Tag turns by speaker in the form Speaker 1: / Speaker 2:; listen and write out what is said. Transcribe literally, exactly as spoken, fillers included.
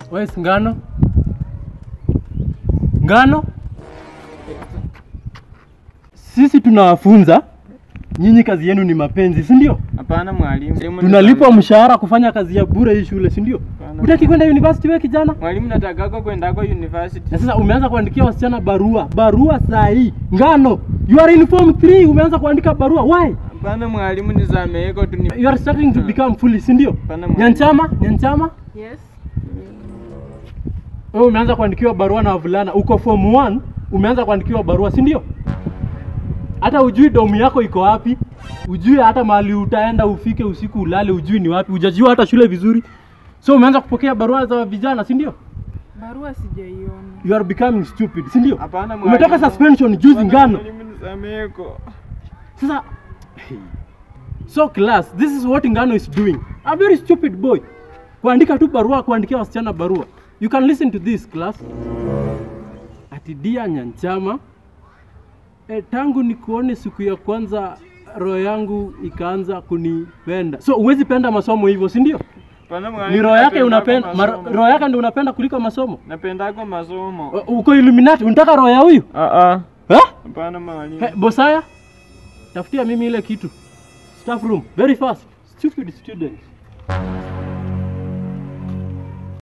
Speaker 1: Wewe Ngano? Ngano? Sisi tunawafunza, nyinyi kazi yenu ni mapenzi, si ndio?
Speaker 2: Hapana mwalimu.
Speaker 1: Tunalipwa mshahara kufanya kazi ya bure hii shule, si ndio? Unataka kwenda university wewe kijana?
Speaker 2: Mwalimu nataka kwenda kwa university.
Speaker 1: Na sasa umeanza kuandikia wasichana barua. Barua saa hii. Ngano, you are in form three, umeanza kuandika barua. Why?
Speaker 2: Hapana mwalimu nisameheko tu.
Speaker 1: You are starting to become foolish, si ndio? Nyanchama, Nyanchama?
Speaker 3: Yes.
Speaker 1: Wewe umeanza kuandikiwa barua na wavulana. Uko form one, umeanza kuandikiwa barua, si ndio? Hata ujui domu yako iko wapi? Ujui hata mahali utaenda ufike usiku ulale ujui ni wapi? Hujajua hata shule vizuri. So umeanza kupokea barua za vijana, si ndio?
Speaker 3: Barua sijaiona.
Speaker 1: You are becoming stupid, si ndio?
Speaker 2: Hapana mwalimu.
Speaker 1: Umetoka suspension juzi Ngano.
Speaker 2: Mwalimu nisameheko.
Speaker 1: Sasa so class, this is what Ngano is doing. A very stupid boy. Kuandika tu barua, kuandikia wasichana barua. You can listen to this class. Ati dia Nyanchama, e, tangu nikuone siku ya kwanza roho yangu ikaanza kunipenda. So uwezi penda masomo hivyo, si ndio?
Speaker 2: Hapana mwalimu.
Speaker 1: Ni roho yake unapenda, roho yake ndio unapenda kuliko masomo.
Speaker 2: Napenda kwa masomo.
Speaker 1: Uko Illuminati, unataka roho ya huyu?
Speaker 2: Ah ah.
Speaker 1: Ha?
Speaker 2: Hapana mwalimu.
Speaker 1: Hey, Bosaya, tafutia mimi ile kitu. Staff room, very fast. Stupid students.